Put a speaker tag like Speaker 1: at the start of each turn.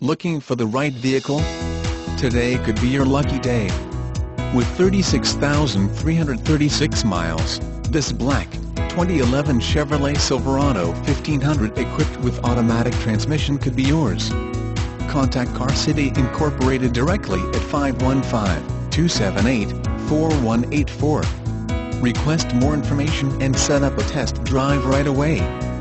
Speaker 1: Looking for the right vehicle? Today could be your lucky day. With 36,336 miles, this black, 2011 Chevrolet Silverado 1500 equipped with automatic transmission could be yours. Contact Car City Incorporated directly at 515-278-4184. Request more information and set up a test drive right away.